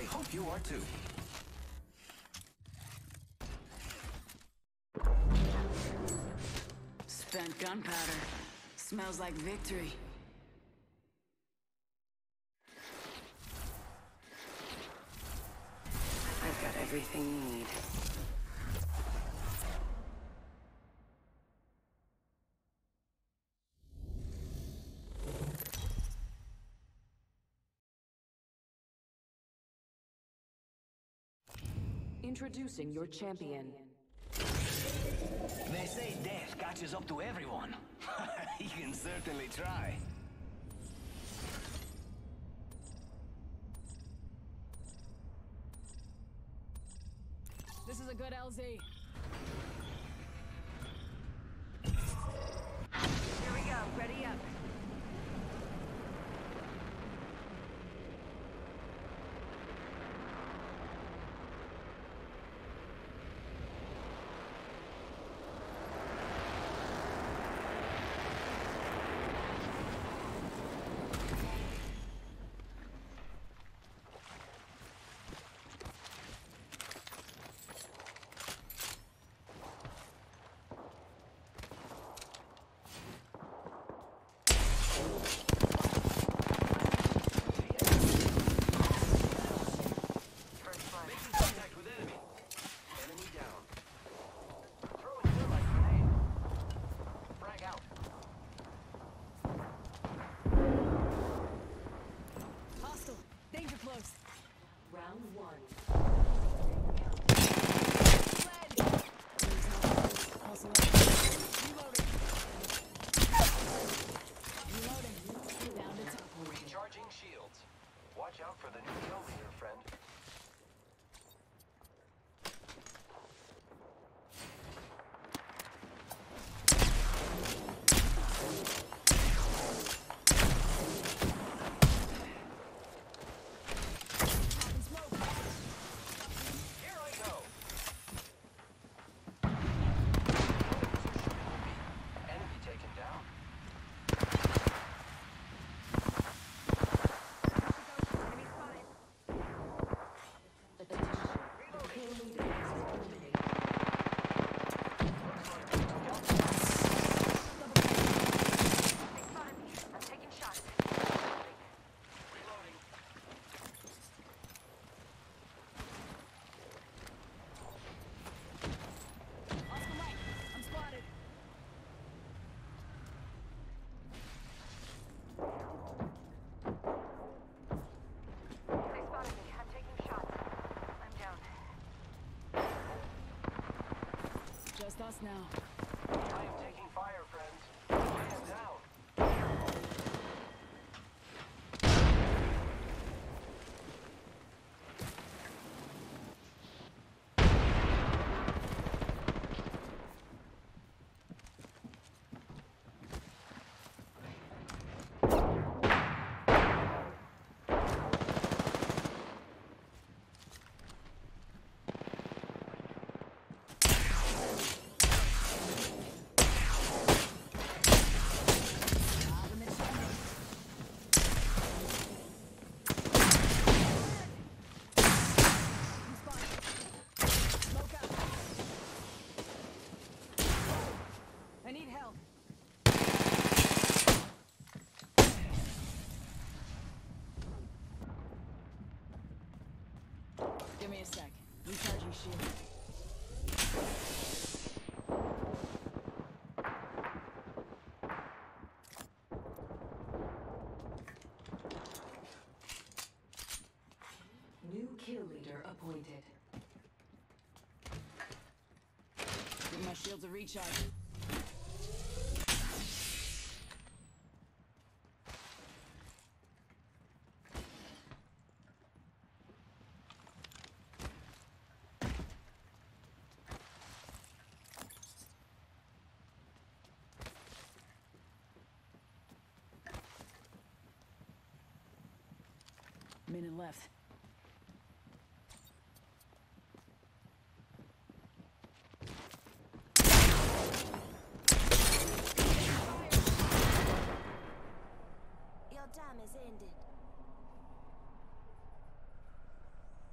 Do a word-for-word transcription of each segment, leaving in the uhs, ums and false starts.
hope you are too. Spent gunpowder. Smells like victory. I've got everything you need. Introducing your champion. They say death catches up to everyone. You can certainly try. This is a good L Z. Here we go, ready up. Watch out for the new kill leader, friend. Here I go. Enemy taken down. Just us now. I am taking fire, friends. Man down. I need help. Give me a sec. Recharging shield. New kill leader appointed. Give my shields a recharge. Minute left. Your time has ended.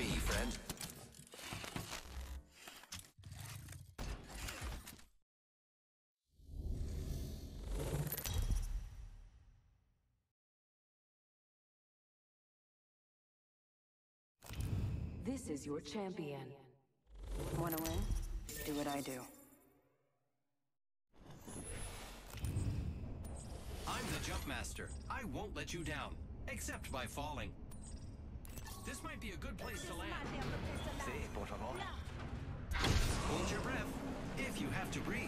me, friend. This is your champion. Wanna win? Do what I do. I'm the jump master. I won't let you down, except by falling. This might be a good place to land. Sí, por favor. Hold your breath, if you have to breathe.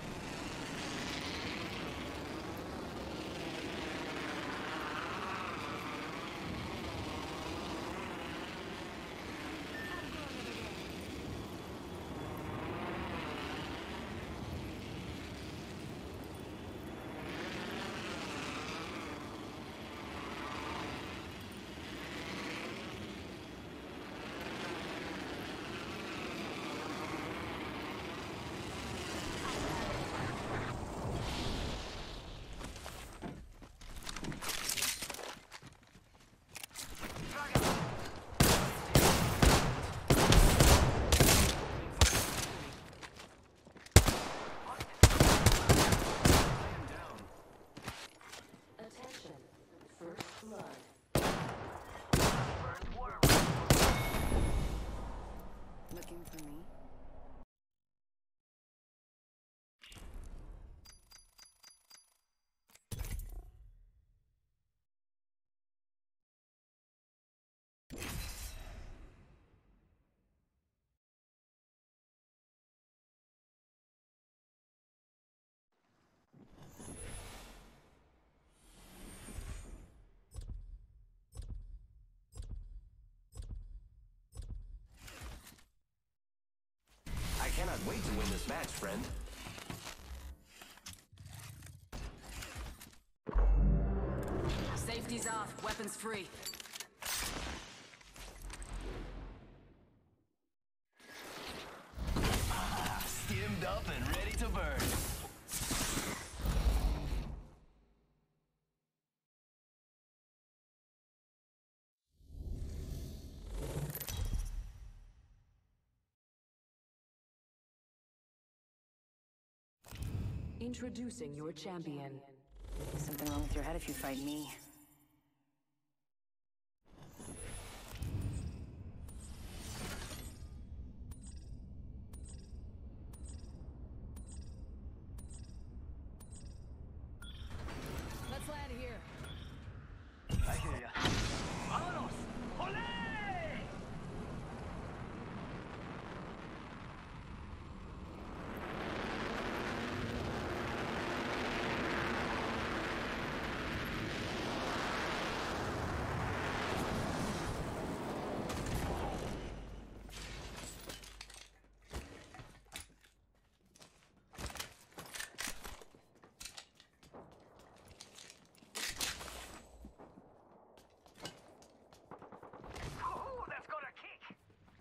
Attention. First blood. Looking for me? I cannot wait to win this match, friend. Safety's off, weapons free. Skimmed up and ready to burn. Introducing your champion. Something wrong with your head if you fight me. Let's land here. I hear ya. Vámonos! Olé! Ooh, that's got a kick!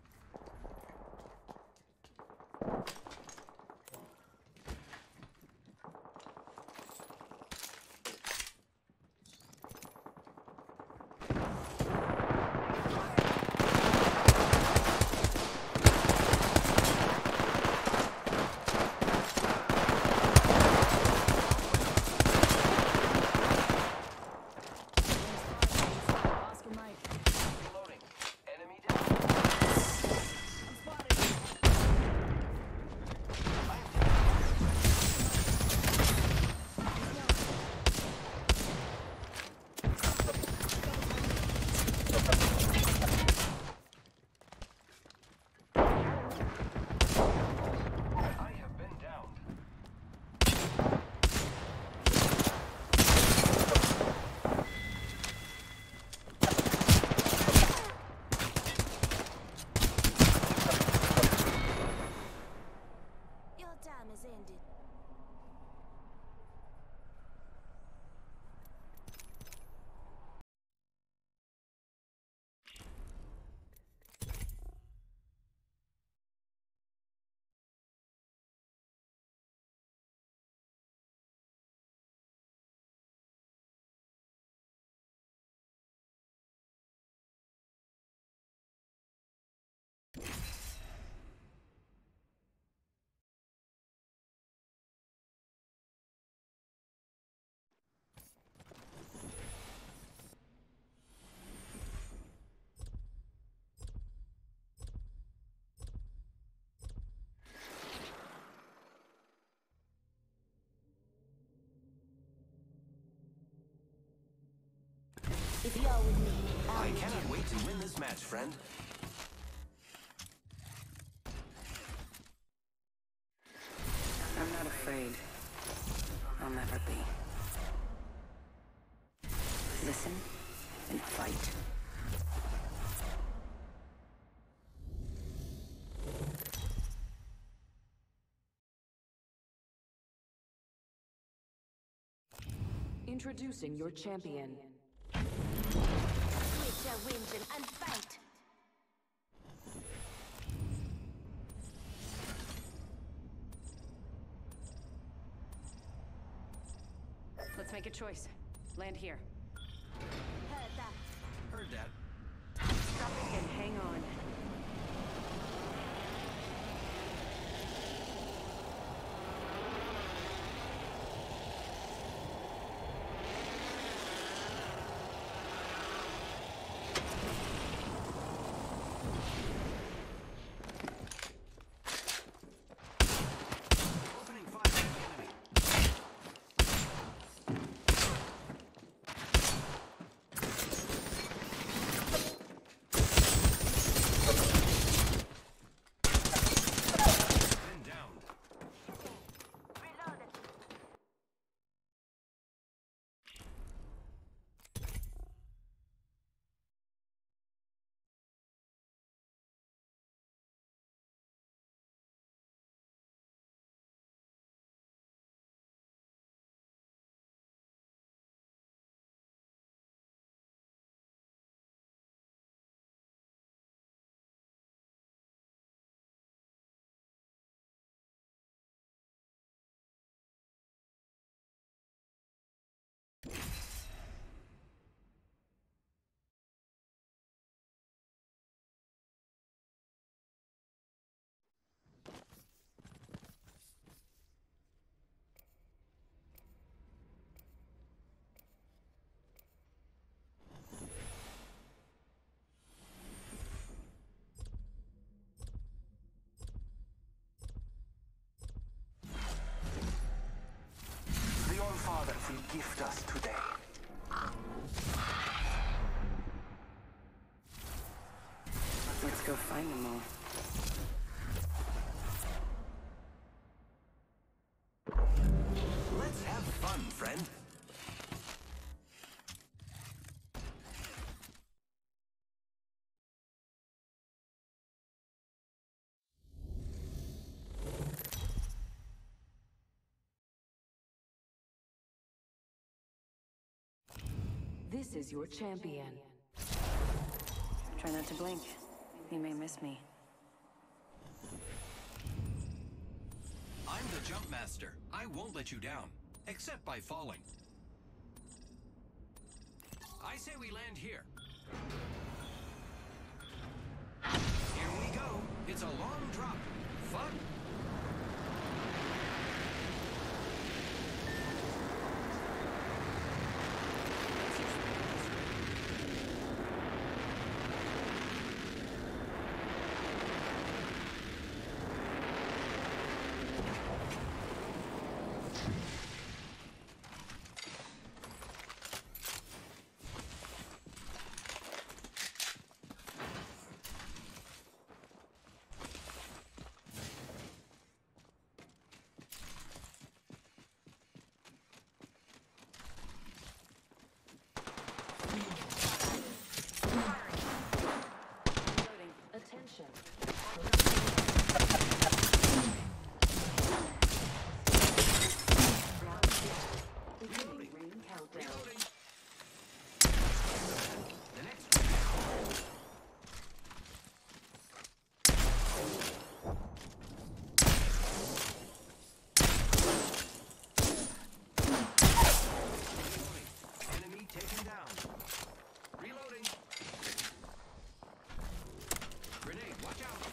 Oscar Mike. Reloading. Enemy down. If you're with me, I I'm cannot wait to win this match, friend. I'm not afraid. I'll never be. Listen and fight. Introducing your champion. Switch your engine and fight. Let's make a choice. Land here. Heard that. Heard that. Stop it and hang on. Opening fire on the enemy. Been downed. The All-Father will gift us today. Let's go find them all. Let's have fun, friend. This is your champion. Try not to blink. You may miss me. I'm the jump master. I won't let you down, except by falling. I say we land here. Here we go. It's a long drop. Fun. Reloading. Attention. Round six. Beginning ring countdown. Reloading. The next one. Reloading. Enemy taken down. Reloading. Grenade, watch out.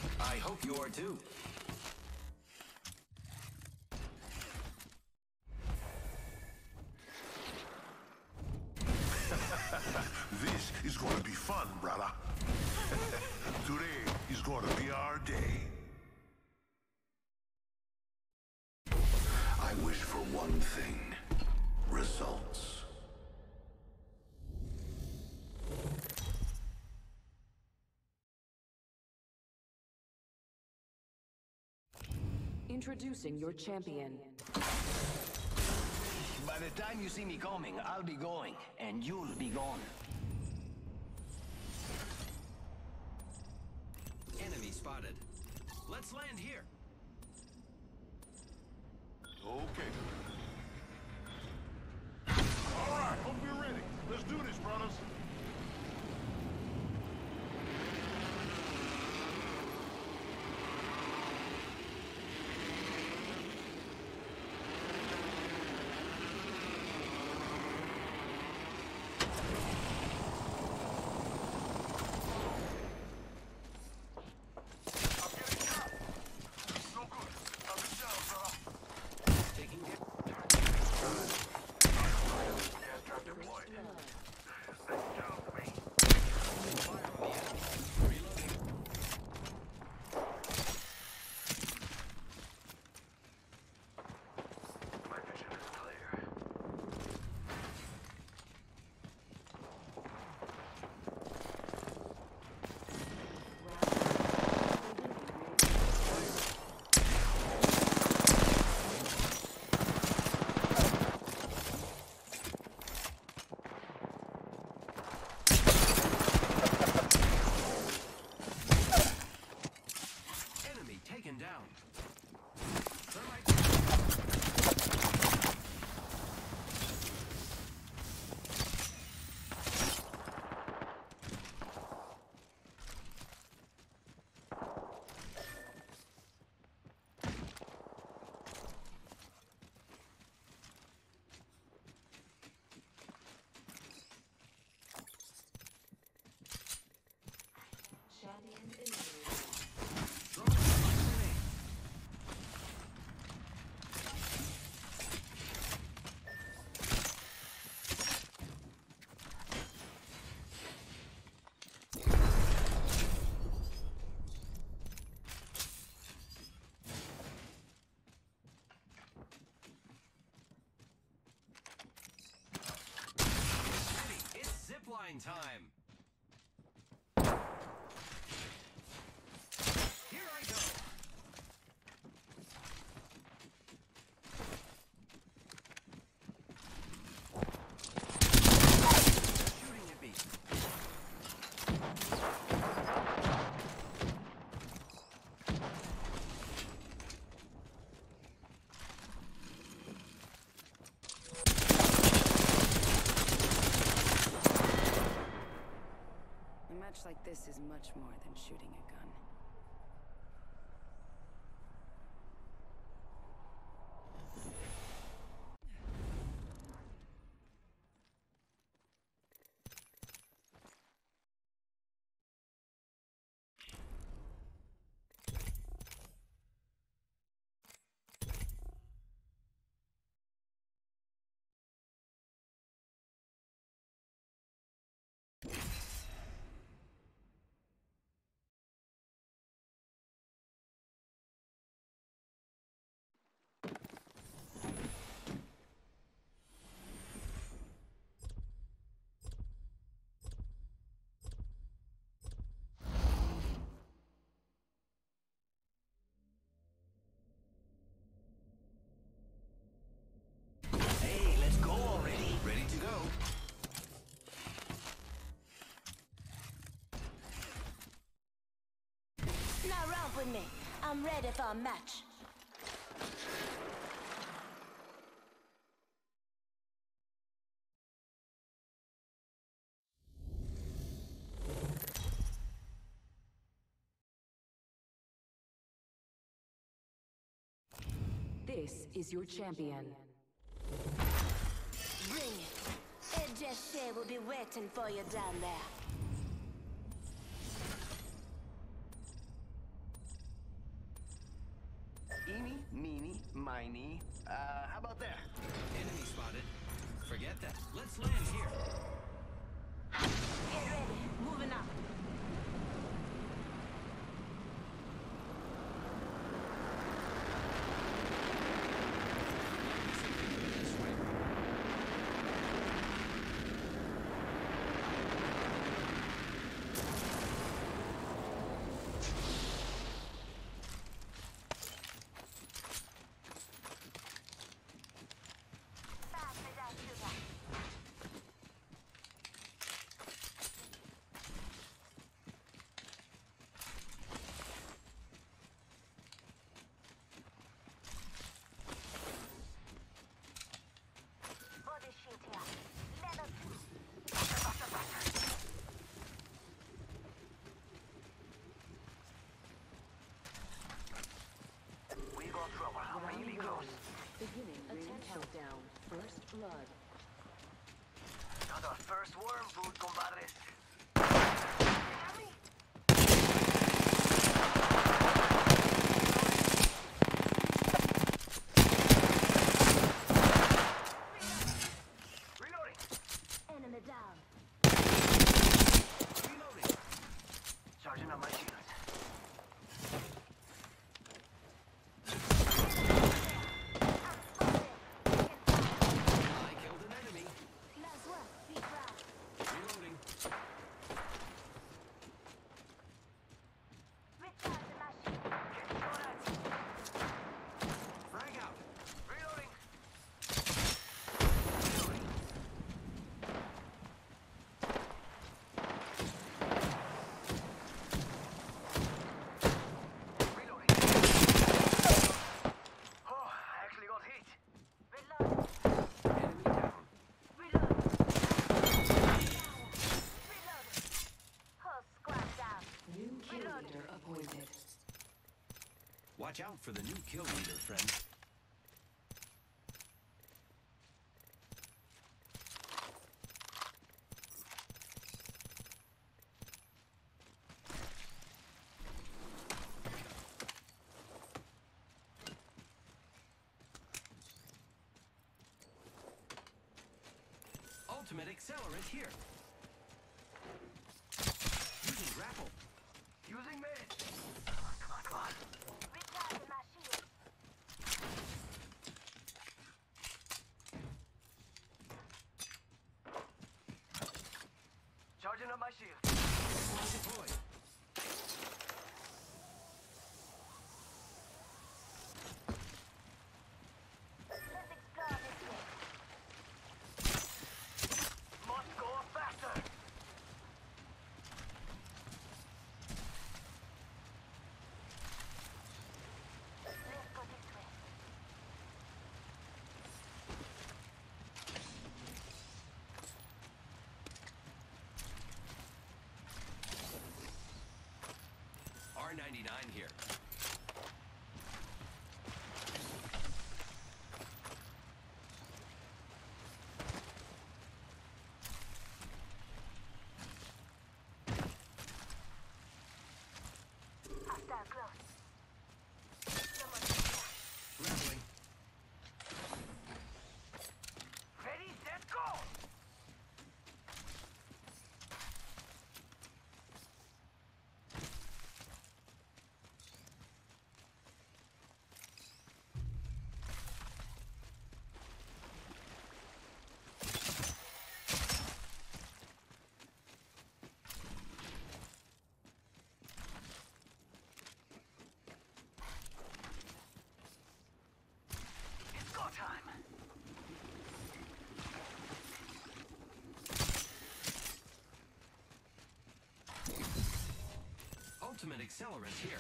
I hope you are too. This is going to be fun, brother. Today is going to be our day. I wish for one thing. Results. Introducing your champion. By the time you see me coming, I'll be going, and you'll be gone. Enemy spotted. Let's land here. Okay. All right, hope you're ready. Let's do this, brothers. Time. Here I go. Shooting at me. A match like this is much more than shooting a gun. Hey, let's go already. Ready to go. Now romp with me. I'm ready for a match. This is your champion. Bring it. Ed Just Shay will be waiting for you down there. my knee. Uh, how about there? Enemy spotted. Forget that. Let's land here. Get ready. Moving up. This way. Faster than sugar. Body shield here. Level two. Faster, faster, faster. We got trouble. Really close. Beginning ring countdown. First blood. Not our first worm food, compadres. Reloading. Enemy down. Reloading. Charging up my shields. I killed an enemy. Nice work. Be proud. Reloading. Recharge my shield. Getting shot at. Frag out. Reloading. Reloading. Oh, I actually got hit. Reload. Enemy down. Reload. Reload. Whole squad down. New kill leader appointed. Watch out for the new kill leader, friend. Ultimate accelerant here. Using grapple. Using mid. Come on, come on, come on. Recharge my shield. Charging up my shield. Deployed. Let's explore this way. Must go faster. Let's go this way. R ninety-nine here. Hostile close. Someone Grappling. Ready, set, go. It's go time. Ultimate accelerant here.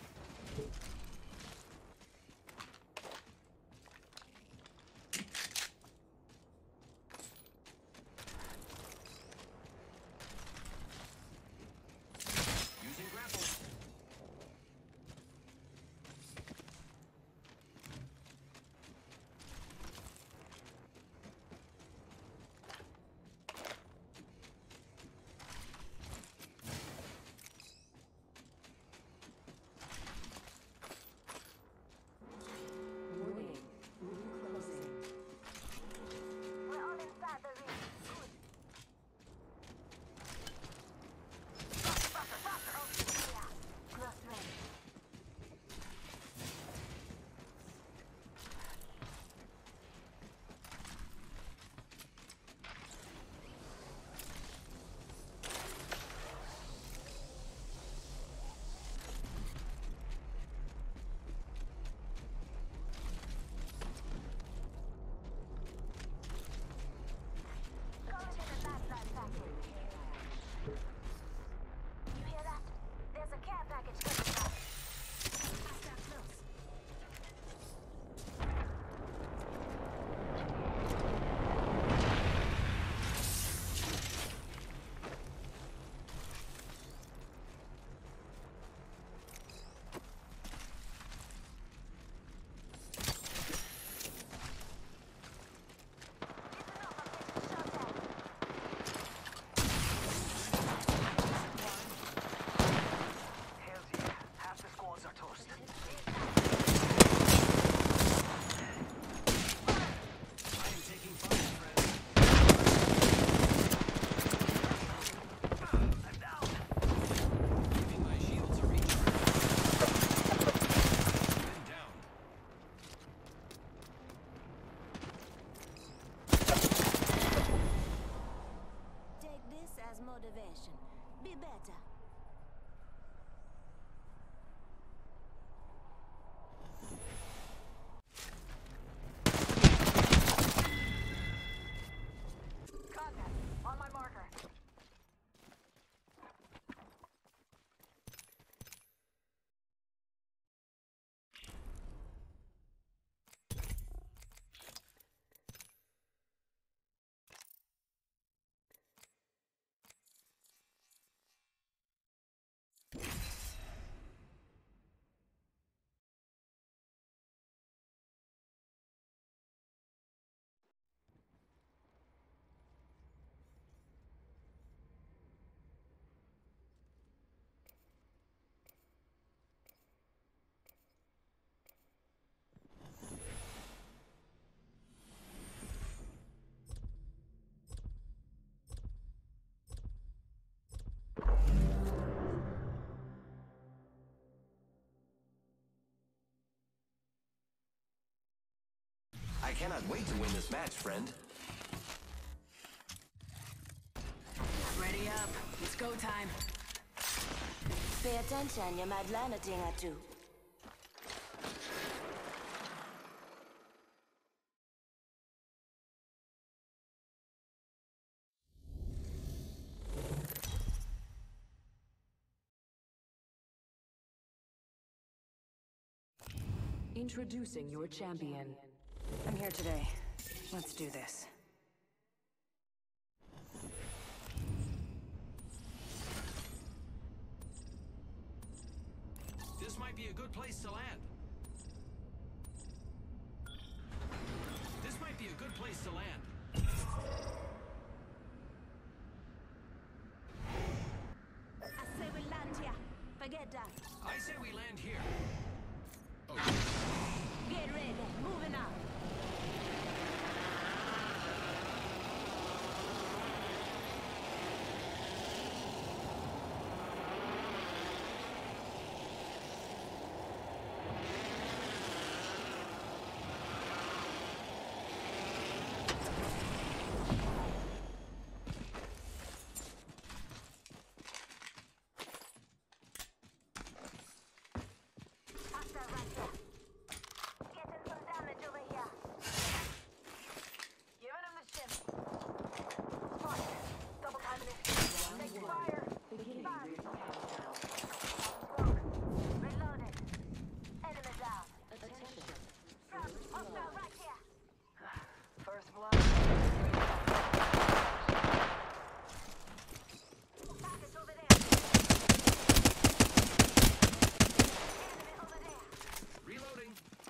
Using grapple. cannot wait to win this match, friend. Ready up. It's go time. Pay attention, you might learn a thing or two. Introducing your champion. I'm here today. Let's do this. This might be a good place to land. This might be a good place to land. I say we land here. Forget that. I say we land here. Oh, Get ready. Moving out. Hostile right here. Getting some damage over here. Giving him the ship. Fuck. Double timing it. Take fire. Fire. Broke. Reloaded. Enemy down. Drop. Hostile right here. First blood. Package over there. Enemy over there. reloading.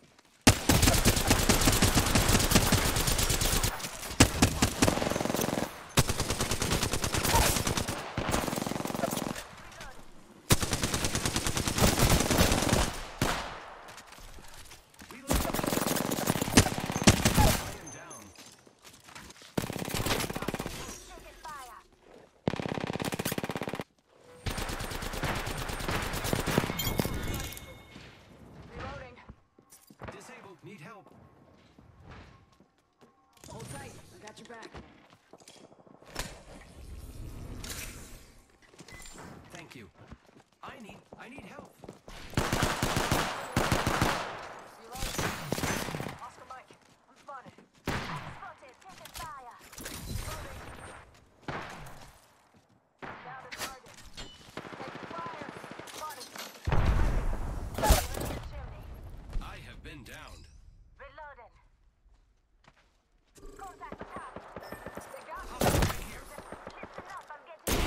I am down. Taking fire. Reloading. Disabled. Need help. Hold tight. I got your back. Thank you. I need. I need help. Oscar Mike. I'm spotted. Spotted. Taking fire. Down to target. Taking fire. Spotted. Chimney. I have been downed. Reloading. Contact attack. They got me. Hostile right here. Listen up. I'm getting.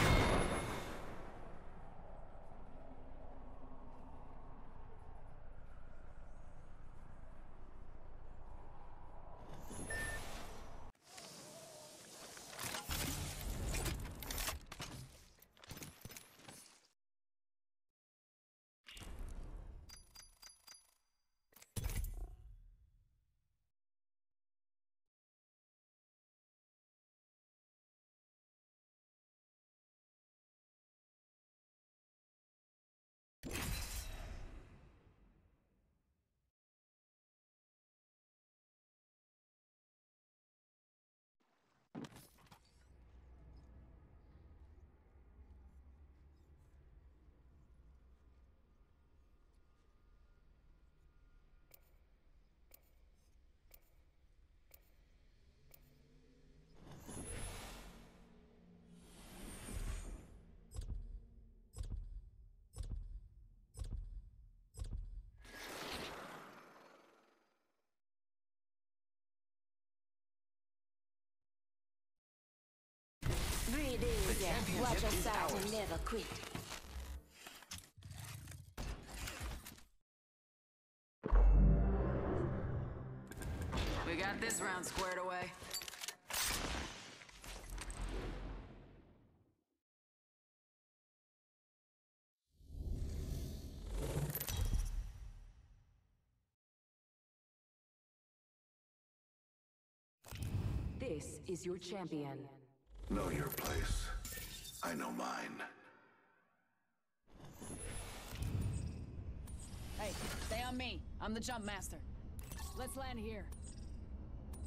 Breathe easy. Watch your side and never quit. We got this round squared away. This is your champion. Know your place. I know mine. Hey, stay on me. I'm the jump master. Let's land here.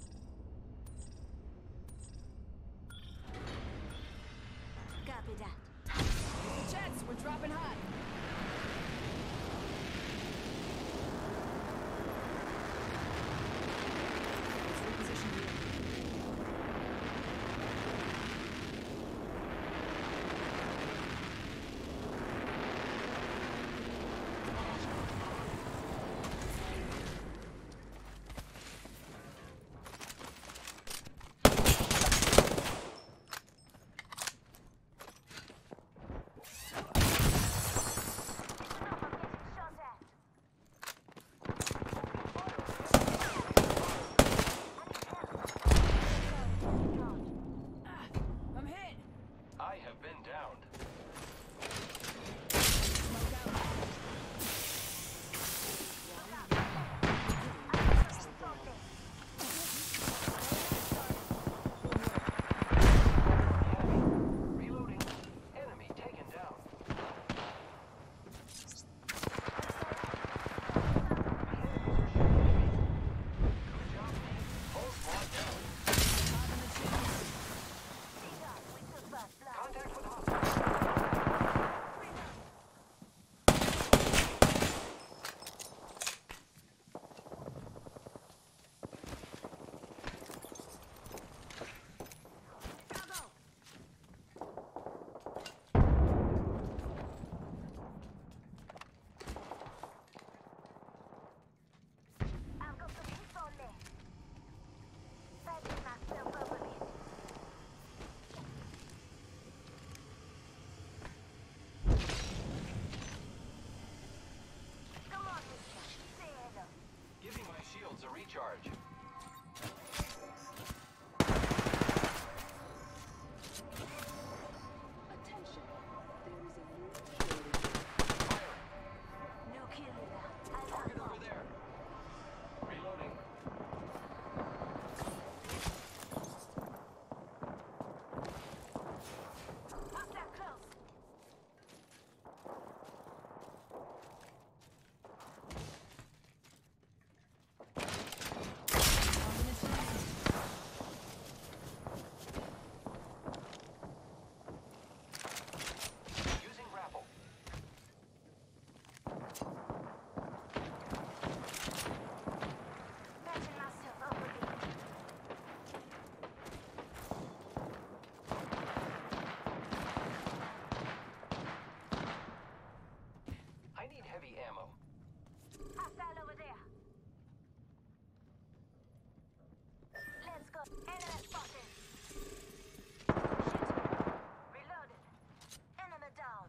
Hostile over there. Let's go. Enemy spotted. Shit. Reloaded. Enemy down.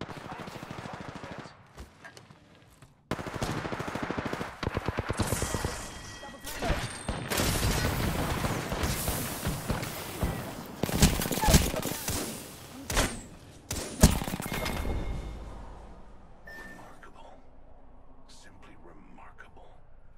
Remarkable. Simply remarkable.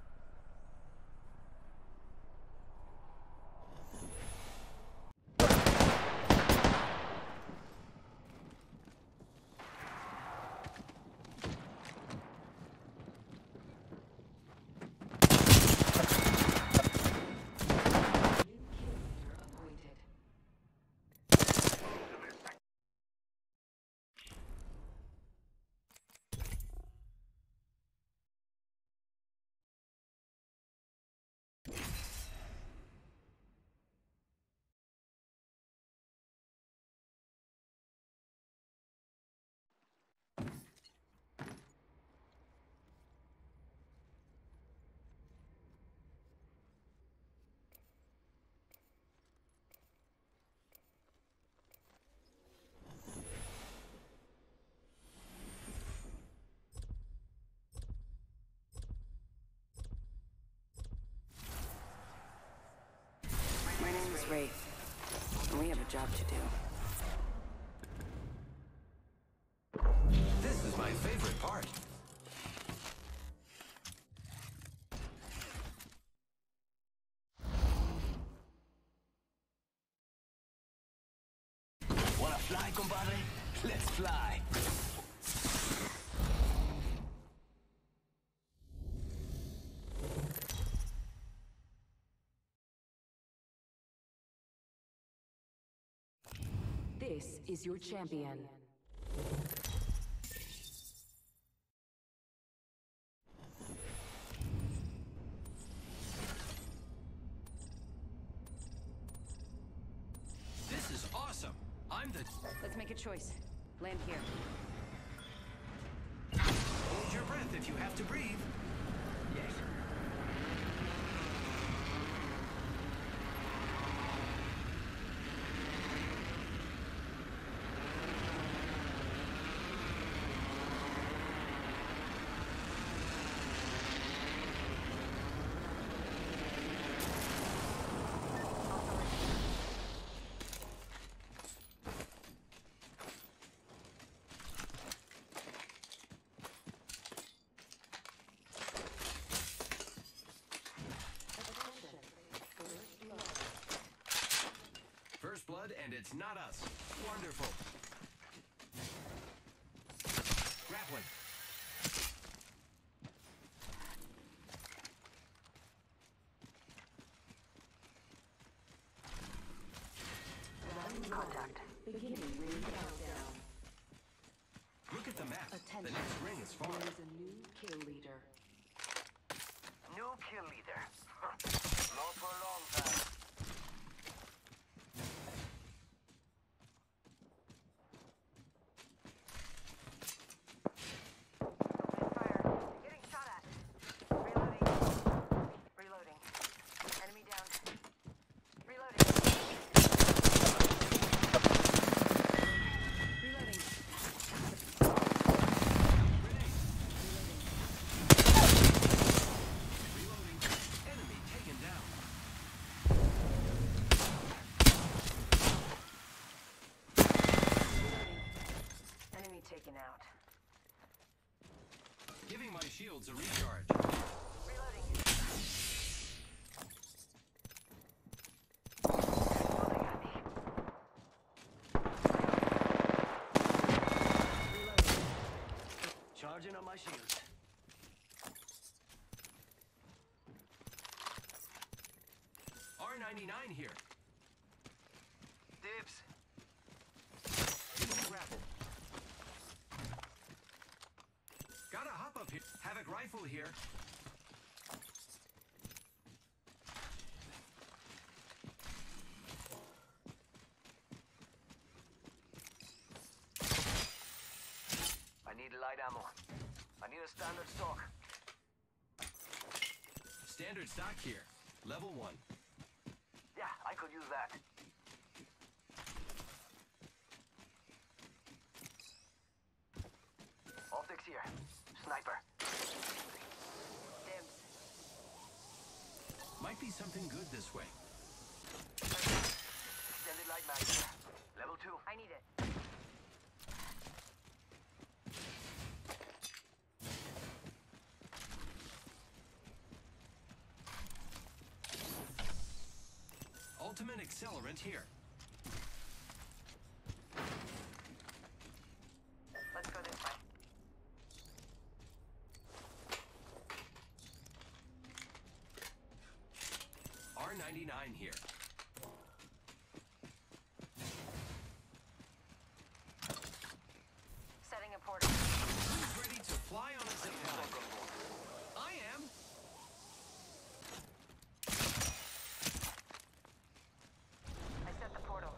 My name is Wraith, and we have a job to do. This is my favorite part. Wanna fly, compadre? Let's fly. This is your champion. This is awesome. I'm the... Let's make a choice. Land here. Hold your breath if you have to breathe. Yes. First blood, and it's not us. Wonderful. Grappling. Contact. Beginning ring countdown. Look at the map. Attention. The next ring is far. There is a new kill leader. New kill leader. Not for a long time. Fire. Getting shot at. Reloading. Reloading. Enemy down. Reloading. Reloading. Reloading. Enemy taken down. Enemy taken out. Giving my shields a recharge. Reloading. Loading at me. Charging on my shields. R ninety-nine here. Dibs. Using grapple. Gotta hop up here. Havoc rifle here. I need light ammo. I need a standard stock. Standard stock here. Level one. Yeah, I could use that. Optics here. Sniper. Dibs. Might be something good this way. Extended light mag here. Level two. I need it. Ultimate accelerant here. Let's go this way. R ninety-nine here. Setting a portal. Who's ready to fly on a zip line? I am. I set the portal.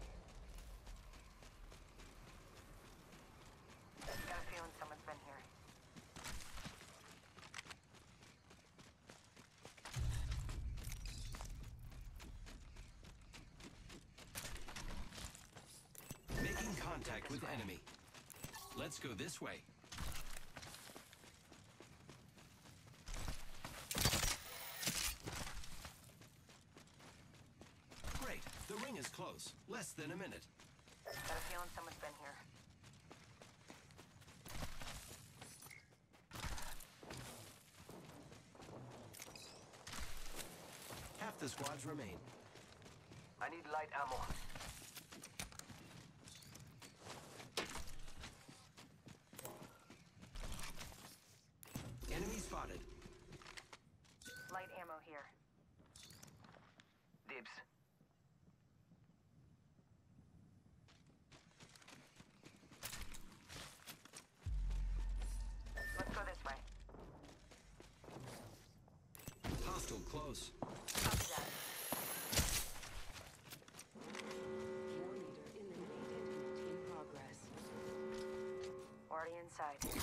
Got a feeling someone's been here. Making contact with enemy. Let's go this way. Great. The ring is close. Less than a minute. Got a feeling someone's been here. Half the squads remain. I need light ammo. Enemy spotted. Light ammo here. Dibs. Let's go this way. Hostile close. Copy that. Kill leader eliminated. In progress. Already inside.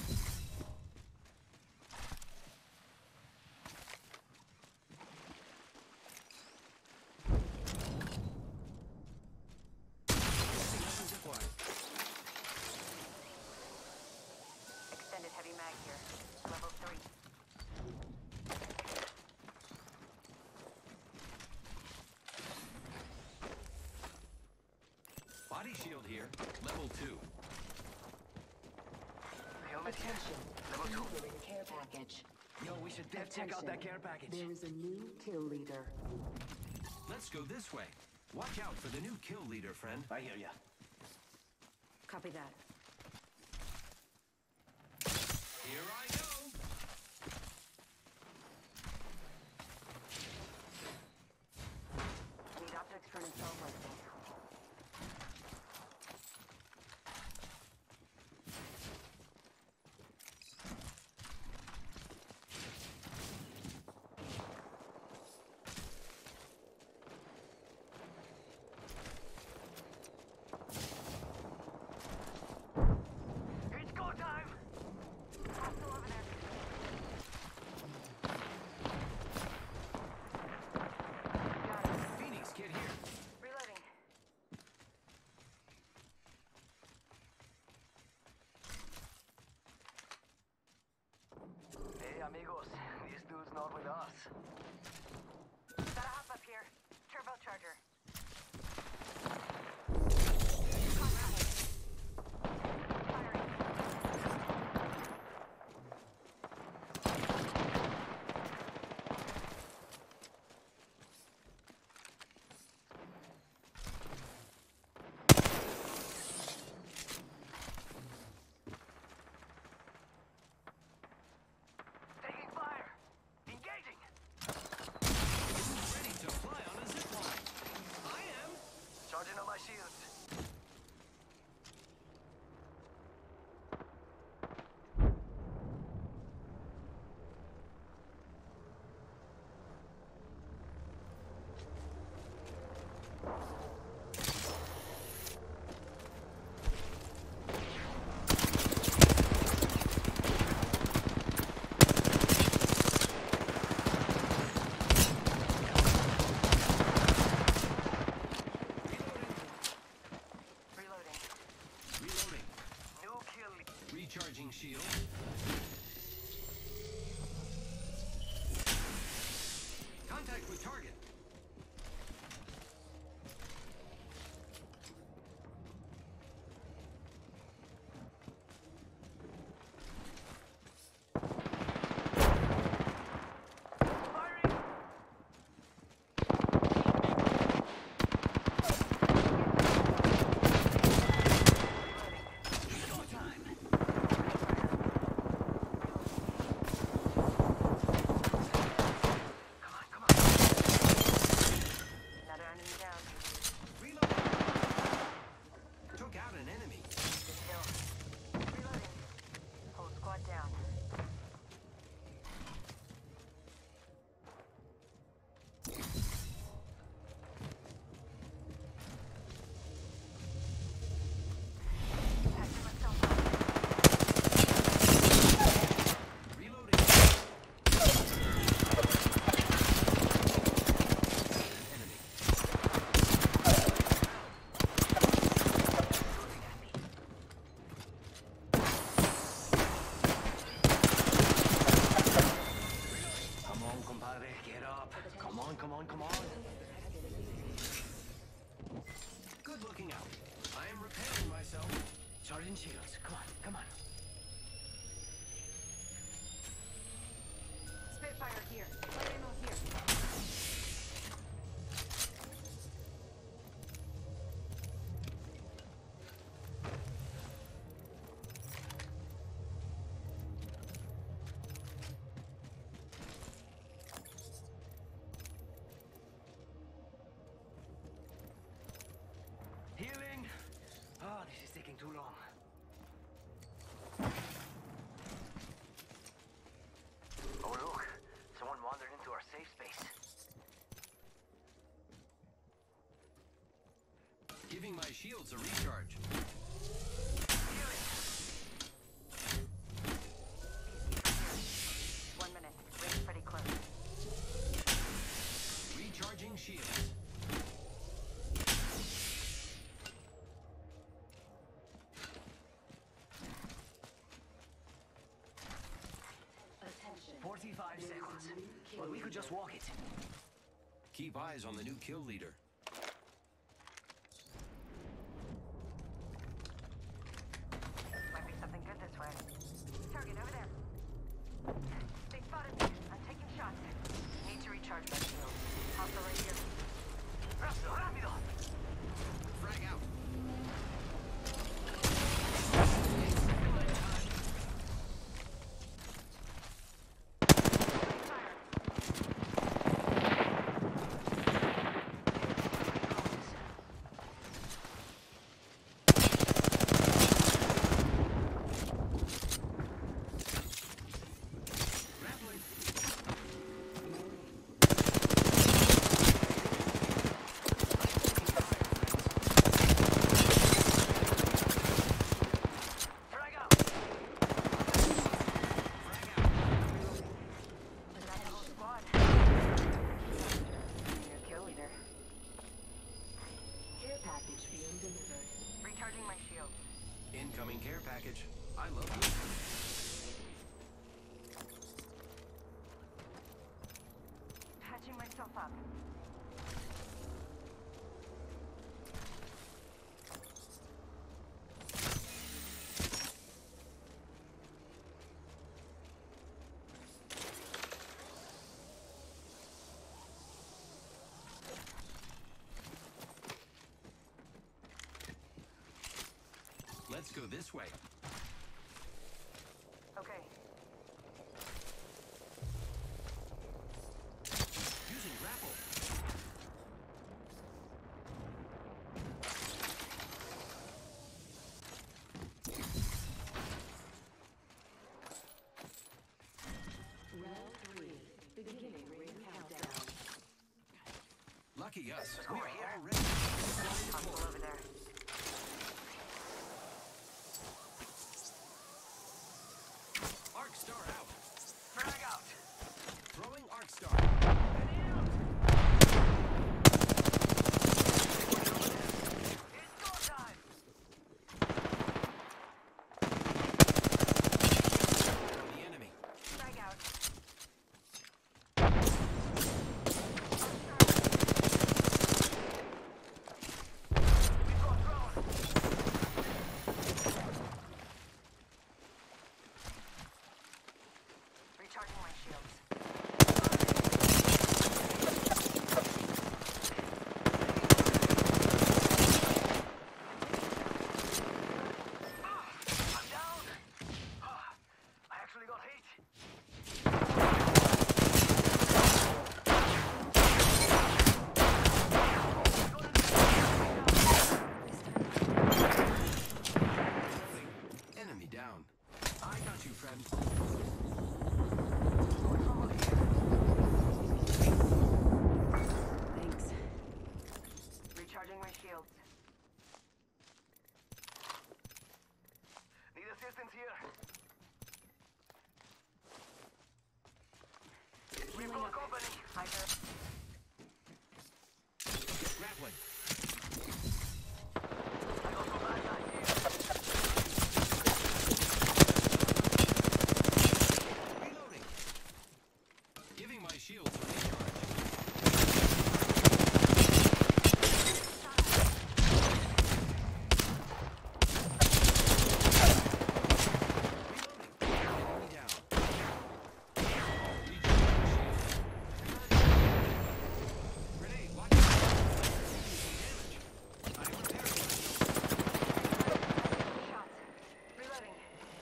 Extended heavy mag here. Level three. Body shield here. Level two. Helmet here. Attention. Level two. Delivering care package. Yo, we should def check out that care package. There is a new kill leader. Let's go this way. Watch out for the new kill leader, friend. I hear ya. Copy that. Here I go. Need optics for an assault rifle. It's go time! Hostile over there. Got it. Phoenix, get here. Reloading. Hey, amigos. This dude's not with us. Gotta hop up here. Turbocharger. Firing. Taking fire! Engaging! shield. Contact with target. Another enemy down. Reload. Took out an enemy. Good kill. Reloading. Whole squad down. Patching myself up. Reloading. Enemy. Come on, compadre, get up. Come on, come on, come on. Good looking out. I am repairing myself. Charging shields. Come on, come on. Spitfire here. Light ammo here. Healing. Oh, this is taking too long. Oh, look. Someone wandered into our safe space. Giving my shields a recharge. One minute. Ring's pretty close. Recharging shields. forty-five seconds. But we could just walk it. Keep eyes on the new kill leader. Might be something good this way. Target over there. They spotted me. I'm taking shots. Need to recharge my shield. Also right here. Rápido, rápido. Frag out. Grappling. Frag out. Frag out. That's the whole squad. New kill leader. Care package being delivered. Recharging my shield. Incoming care package. I love you. Patching myself up. Let's go this way. Okay. Using grapple. Round three. Beginning ring countdown. Lucky us. go We are here. already Hostile over there. Arc Star out. Frag out. Throwing Arc Star. It's go time. shields. I'm down. Ah, I actually got hit. Enemy down. I got you, friend. Thanks. Recharging my shields. Need assistance here. We've got company. I heard. Grappling. I got some bad guys here. Reloading. Giving my shields a recharge. Reloading. Enemy down. Recharging my shield. Grenade, watch out. Taking damage. I'm repairing my shield. Shots. Reloading.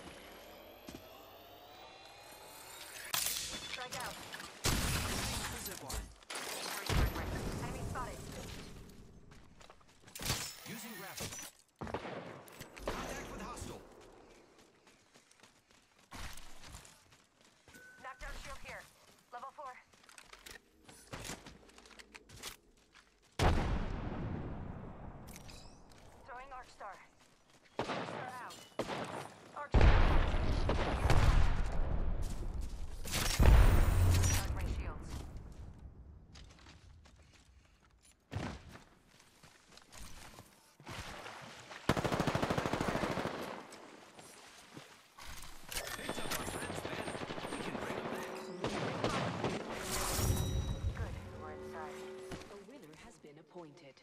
Strike out. Zipline. Recharge my enemy spotted. Using grapple. Contact with hostile. Knockdown shield here. Level four. Throwing Arc Star. Arc Star out. Arc Star. Charge my shields. Picked up our friend's banner. We can bring him back. Good. We're inside. A winner has been appointed.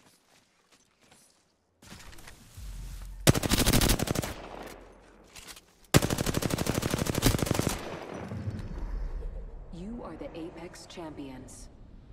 You are the Apex Champions.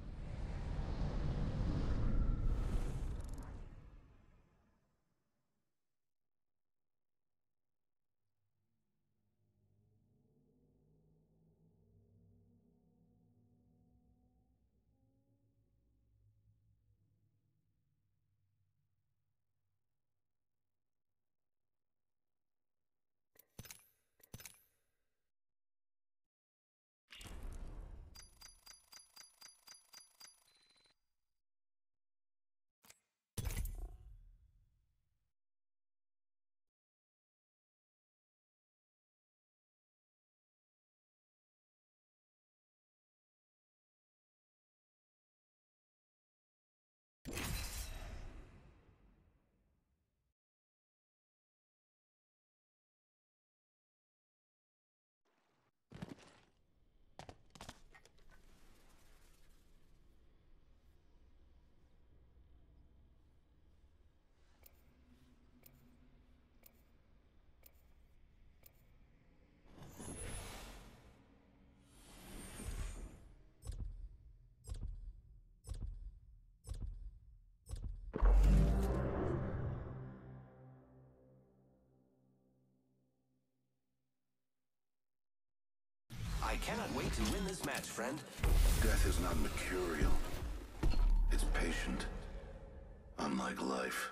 I cannot wait to win this match, friend. Death is not mercurial. It's patient. Unlike life.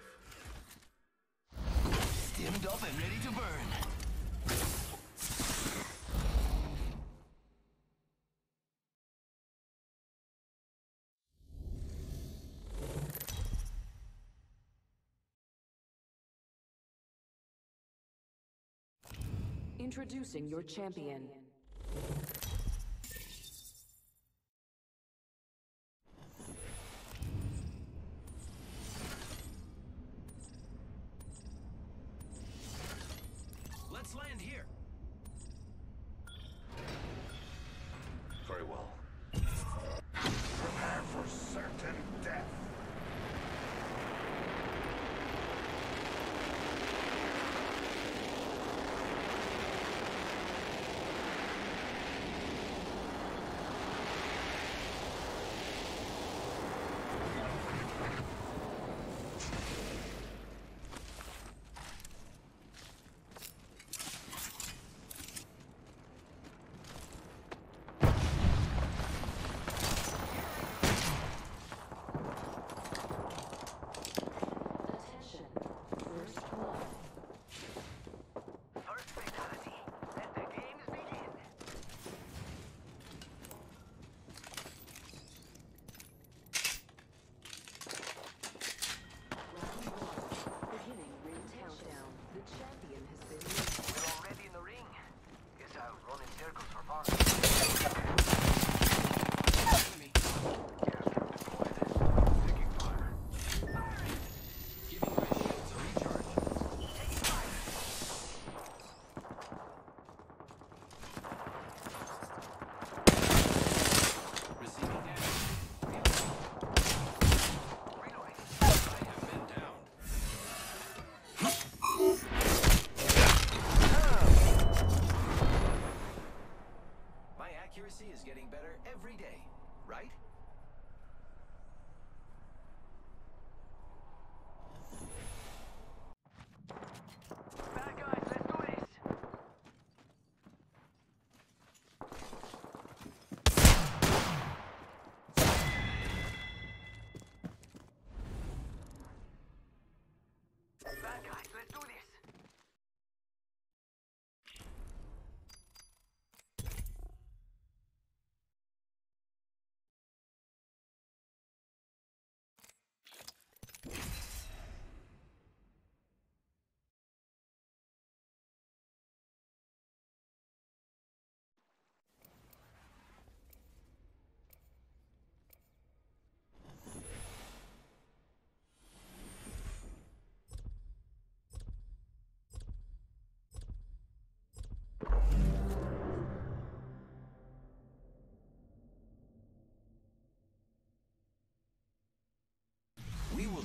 Stimmed up and ready to burn. Introducing your champion. Let's land here. Very well. Prepare for certain death.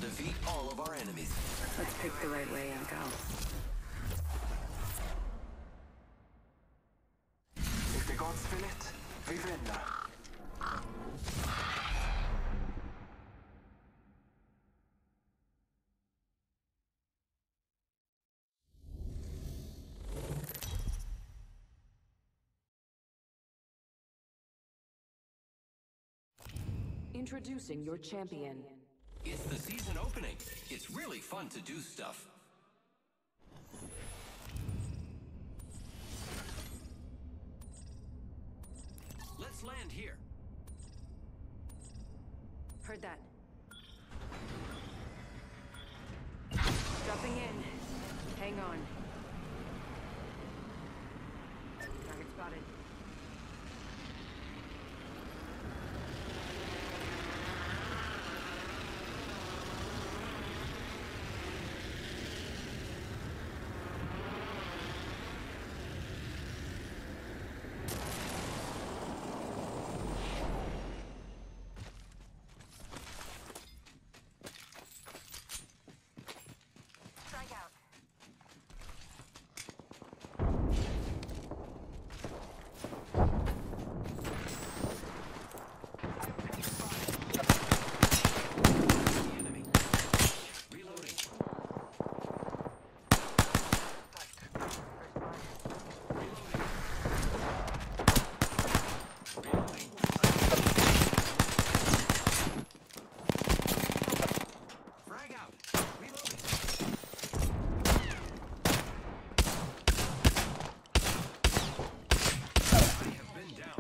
defeat all of our enemies. Let's pick the right way and go. If the gods fill it, Vivenna. Introducing your champion. It's the season opening. It's really fun to do stuff. Let's land here. Heard that. Dropping in. Hang on. Target spotted. Strike out. The enemy. Reloading. Reloading. Frag out. Reloading. I have been down.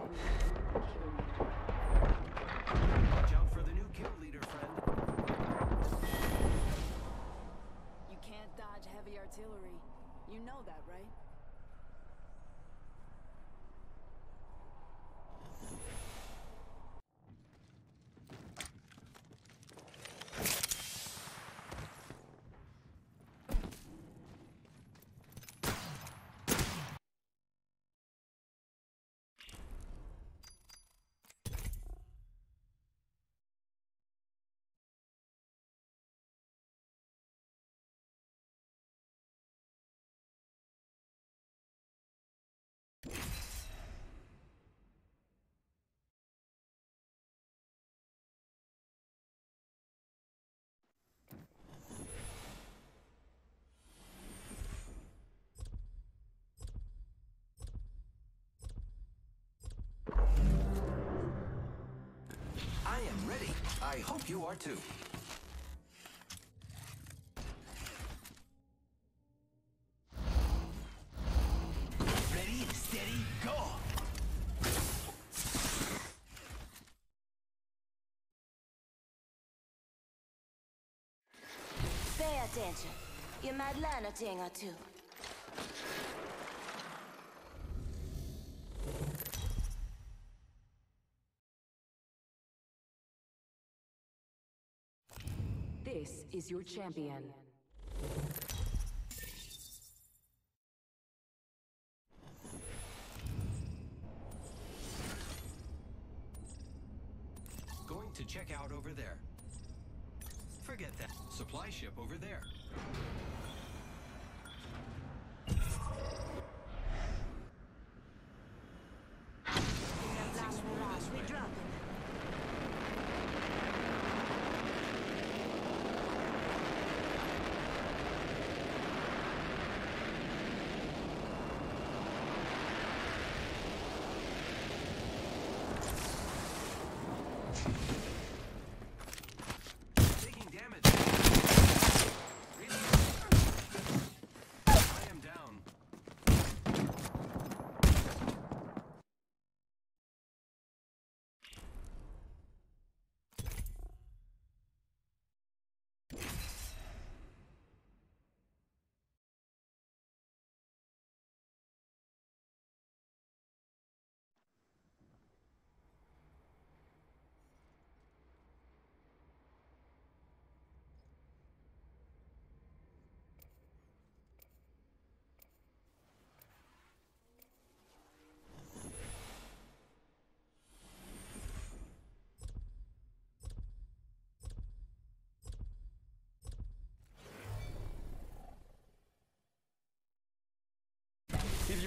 Watch out for the new kill leader, friend. You can't dodge heavy artillery. You know that, right? I am ready. I hope you are too. Ready, steady, go! Pay attention. You might learn a thing or two. This is your champion. Going to check out over there. Forget that. Supply ship over there. Let's explore this way. Taking damage. Really? I am down.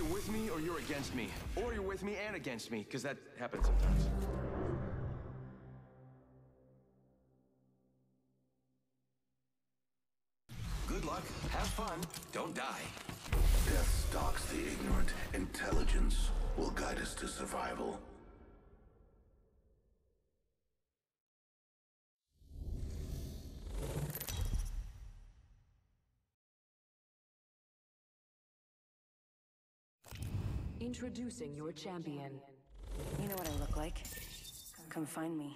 you're with me or you're against me. Or you're with me and against me, because that happens sometimes. Good luck, have fun, don't die. Death stalks the ignorant. Intelligence will guide us to survival. Introducing your champion. You know what I look like. Come find me.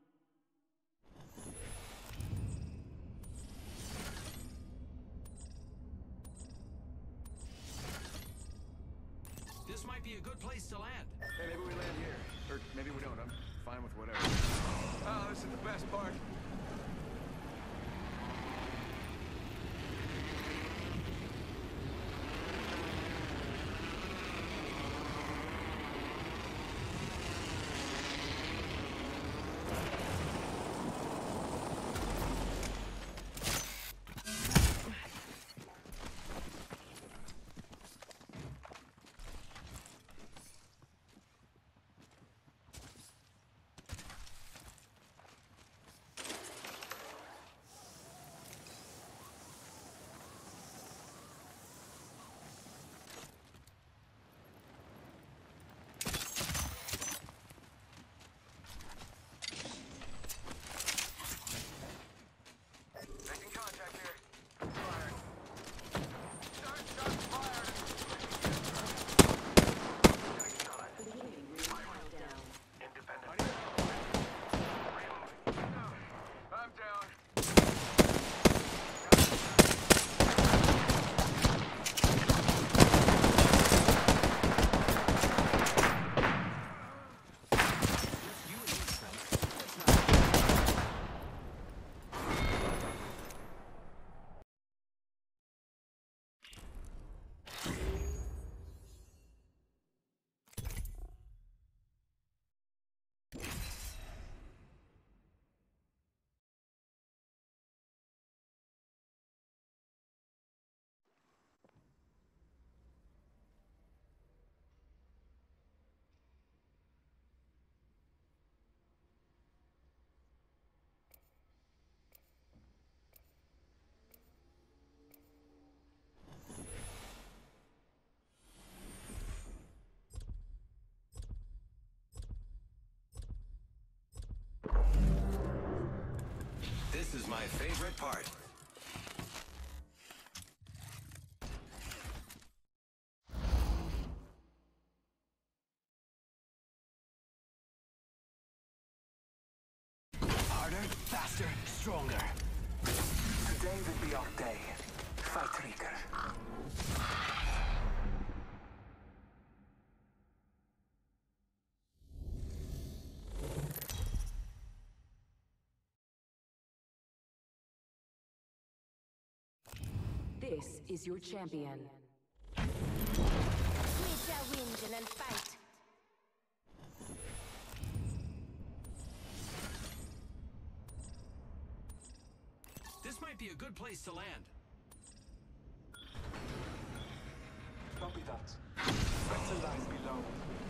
This might be a good place to land. Hey, maybe we land here. Or maybe we don't. I'm fine with whatever. Oh, this is the best part. This is my favorite part. Harder, faster, stronger. Today will be our day. Fight Reaker. This is your champion. Quit your whinging and fight. This might be a good place to land. Copy that. Better line below.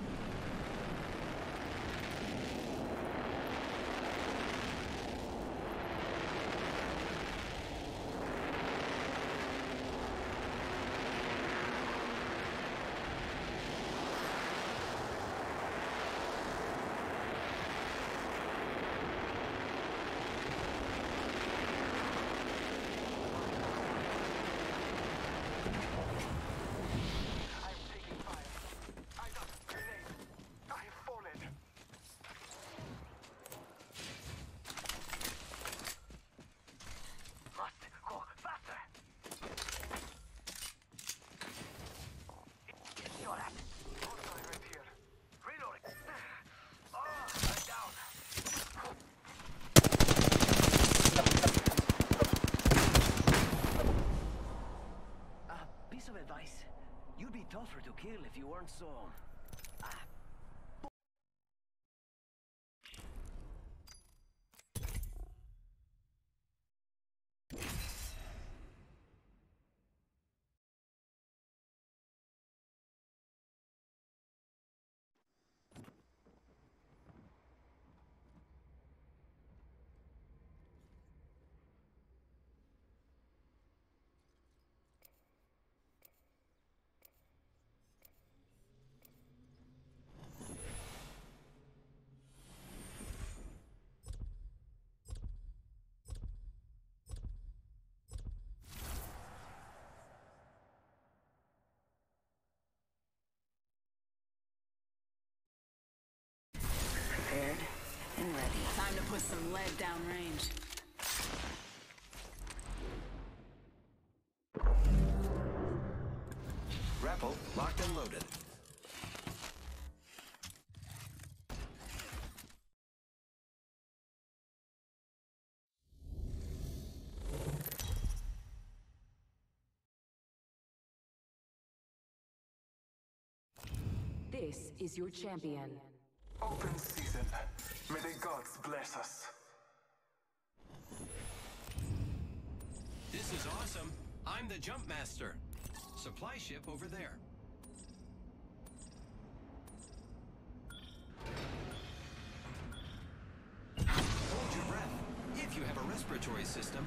You'd be tougher to kill if you weren't so... Ah, ready. Time to put some lead downrange. Grapple locked and loaded. This is your champion. Open season. May the gods bless us. This is awesome. I'm the Jump Master. Supply ship over there. Hold your breath, if you have a respiratory system.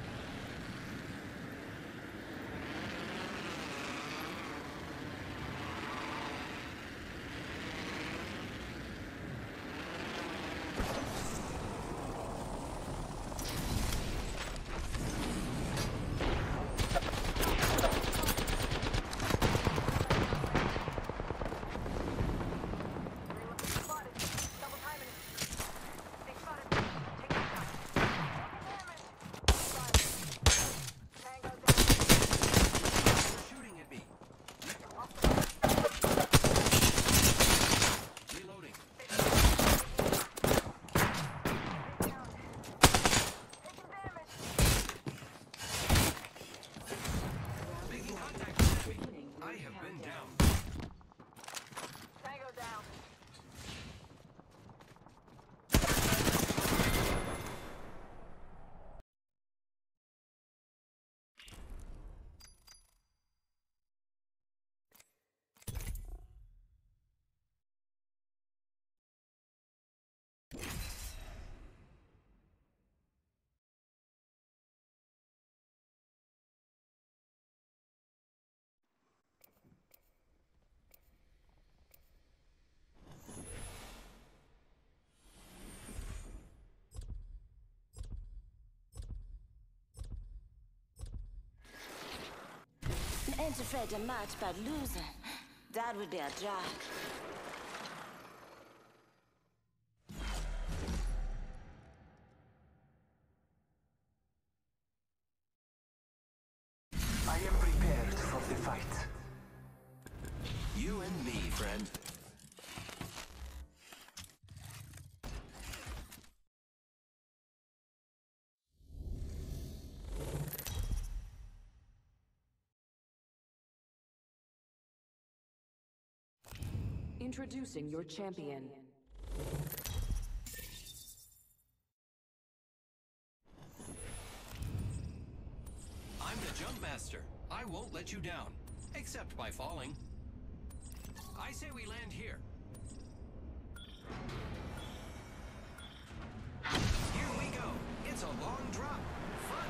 Ain't afraid to match but losing. That would be a drag. I am prepared for the fight. You and me, friend. Introducing your champion. I'm the Jump Master. I won't let you down, except by falling. I say we land here. Here we go. It's a long drop. Fun.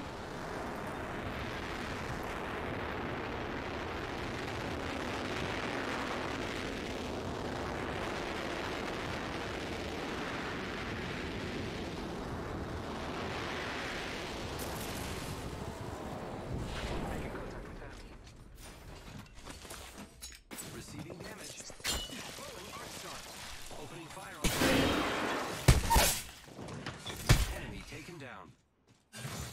Receiving damage. Rolling arc start. Opening fire on the enemy taken down.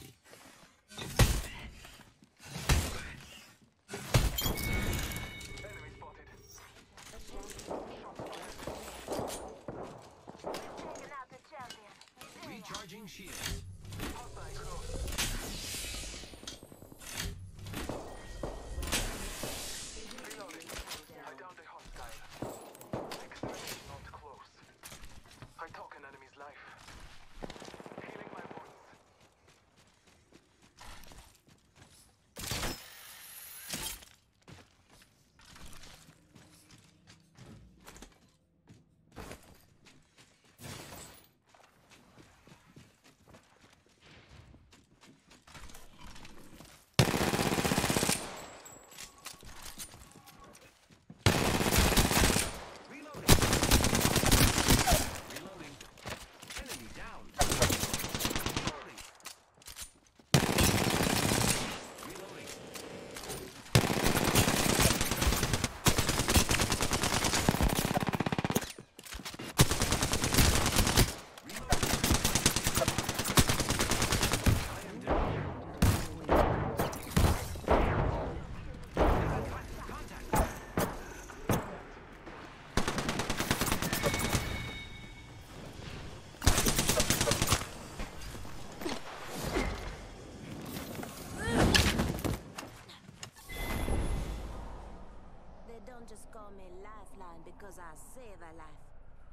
lifeline because I save a life.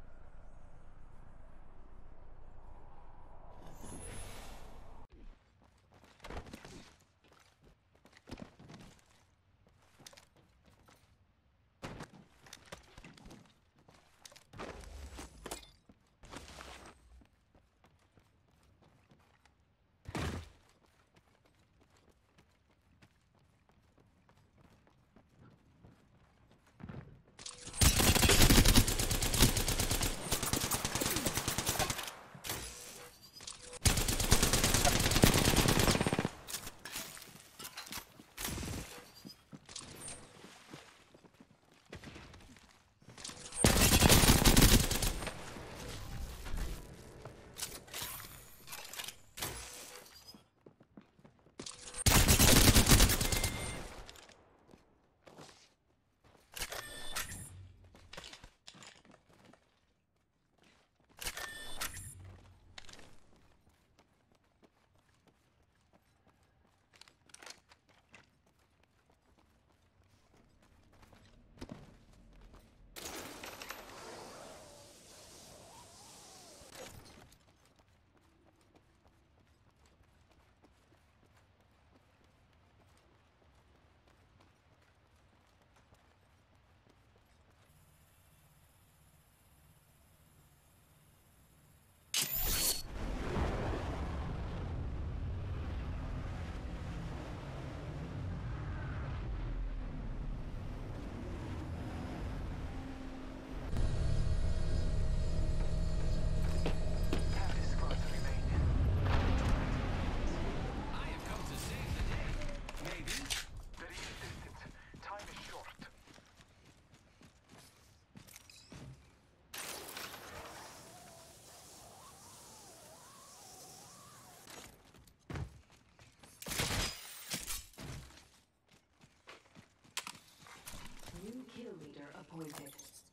New kill leader appointed.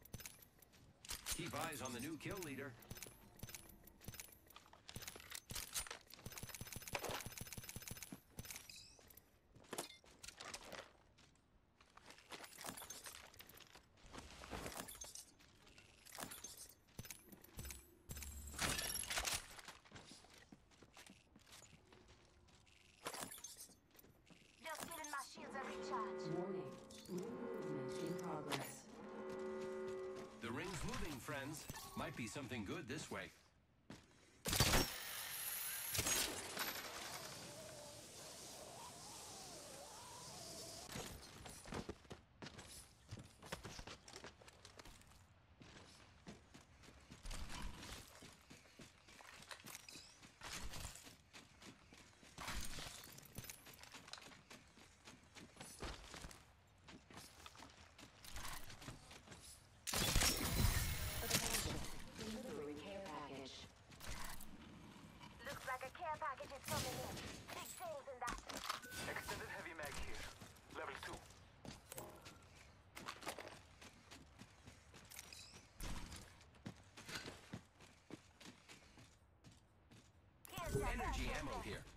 Keep eyes on the new kill leader. Just giving my shields a recharge. Warning. Movement in progress. The ring's moving, friends. Might be something good this way. Delivering care package. Looks like a care package is coming in. Big things in that. Extended heavy mag here. Level two. Here's your Energy best. ammo here.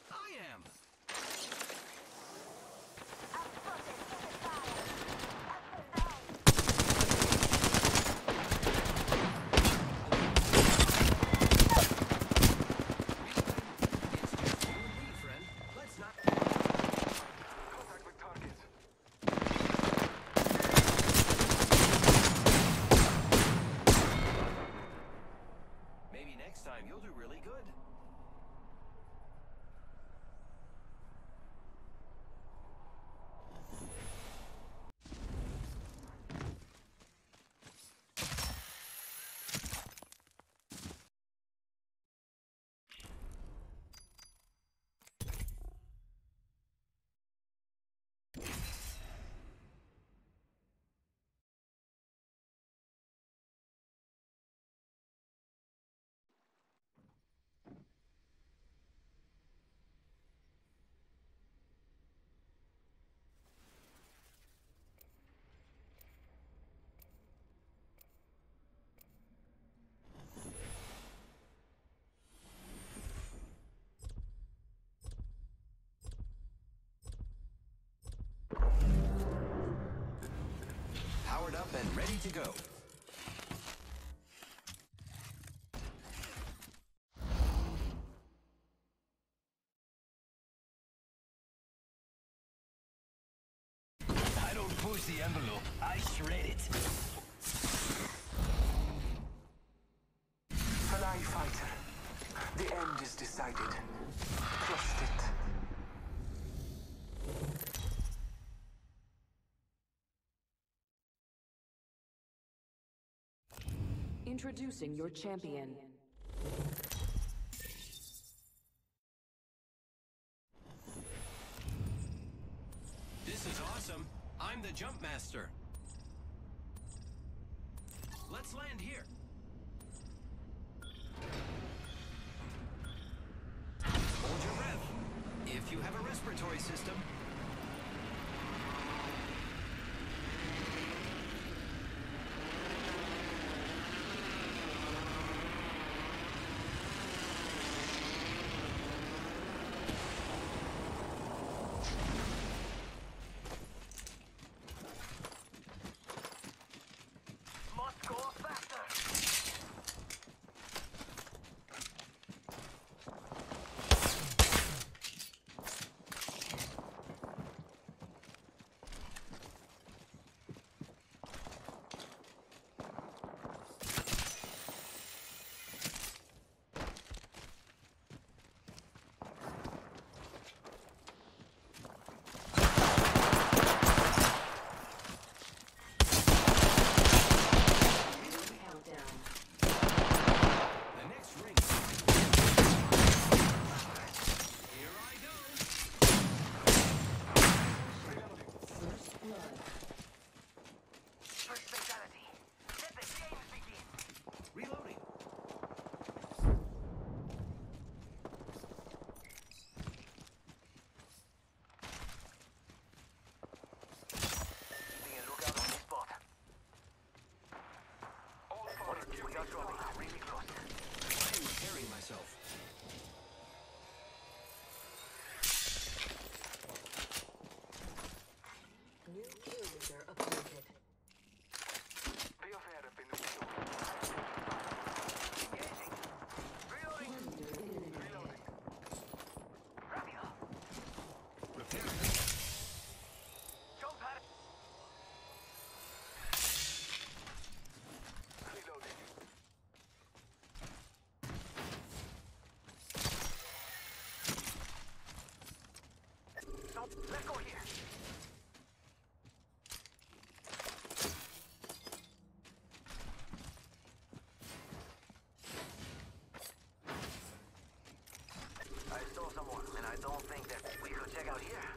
I am. It's just you and me, friend. Let's not. Contact with target. Maybe next time you'll do really good. Powered up and ready to go. I don't push the envelope, I shred it. Fly fighter. The end is decided. Trust it. Introducing your champion. This is awesome. I'm the jump master. Let's land here. Hold your breath. If you have a respiratory system. Must go faster. Countdown. The next ring. Here I go. First blood. First fatality. Let the games begin. Reloading. Keeping a lookout on this spot. All forward. We got trouble. Really close. I'm repairing myself. New kill leader appointed. Be aware of Pinocchio. Engaging. Reloading. Leader eliminated. Reloading. Rapio. Repairing. Jump pad. Reloading. Stop. Let's go here. I saw someone, and I don't think that we could check out here.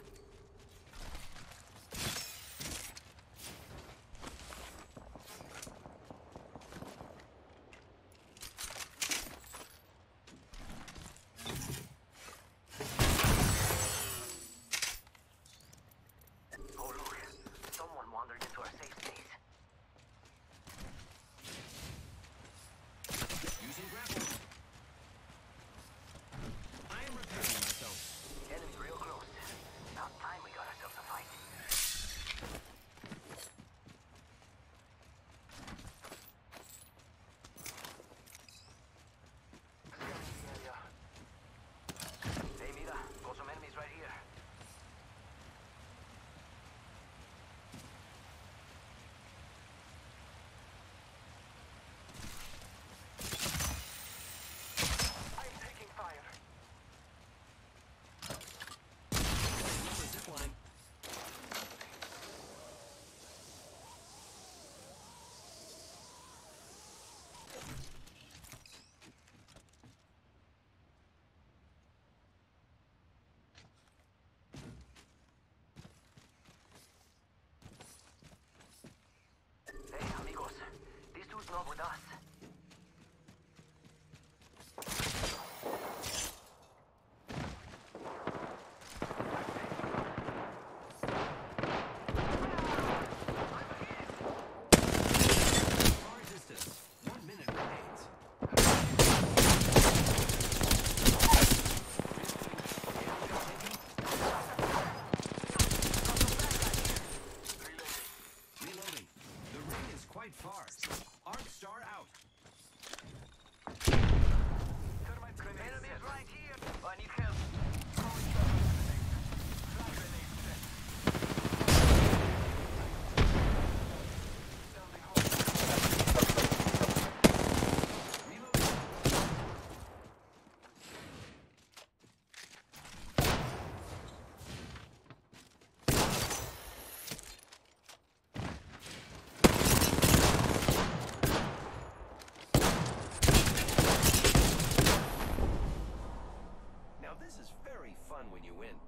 fun when you win.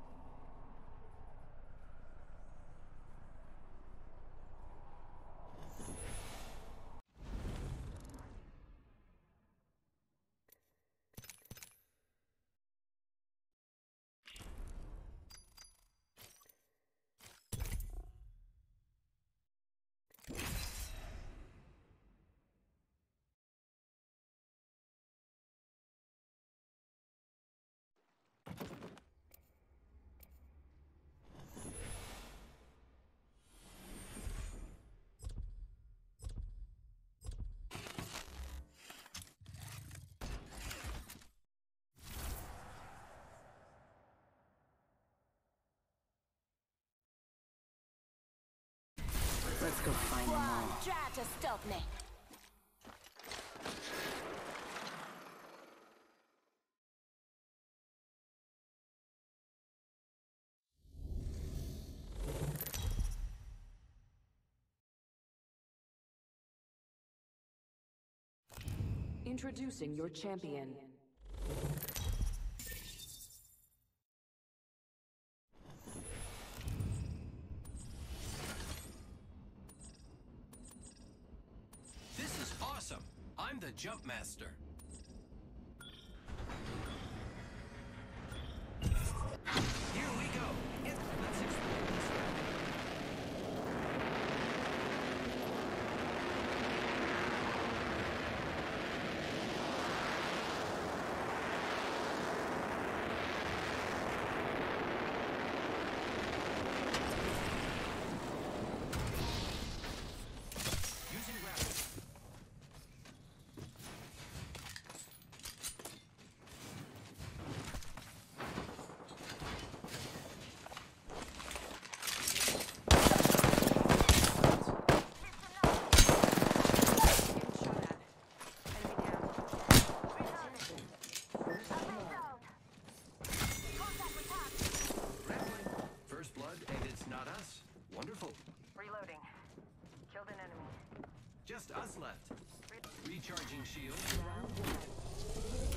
Let's go find them all. One, try to stop me. Introducing your champion. This is awesome. I'm the Jump Master. Here we go. It, let's explore this. Using gravity. First blood, and it's not us. Wonderful. Reloading. Killed an enemy. Just us left. Recharging shield. Round one.